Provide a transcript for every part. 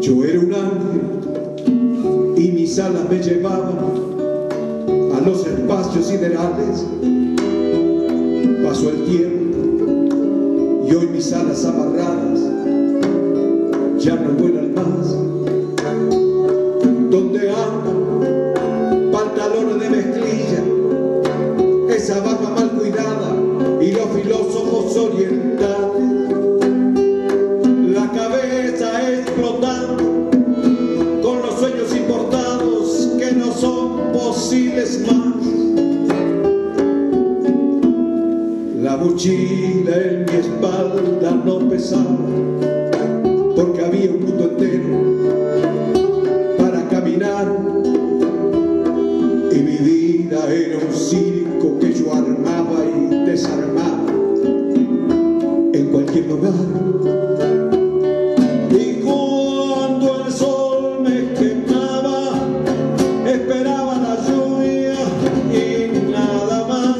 Yo era un ángel y mis alas me llevaban a los espacios siderales. Pasó el tiempo y hoy mis alas amarradas ya no vuelan más. ¿Dónde andan? Pantalones de mezclilla, esa barba mal cuidada y los filósofos orientales. La cabeza explotando con los sueños importados que no son posibles más. La mochila en mi espalda no pesaba porque había un mundo entero para caminar y mi vida era un circo que yo armaba y desarmaba en cualquier lugar. Y cuando el sol me quemaba esperaba la lluvia y nada más.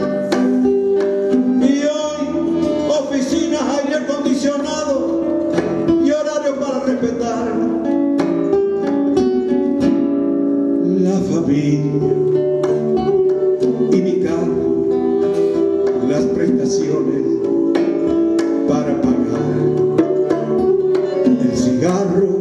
Y hoy oficinas, aire acondicionado y horario para respetar. La familia y mi carro, las prestaciones para pagar el cigarro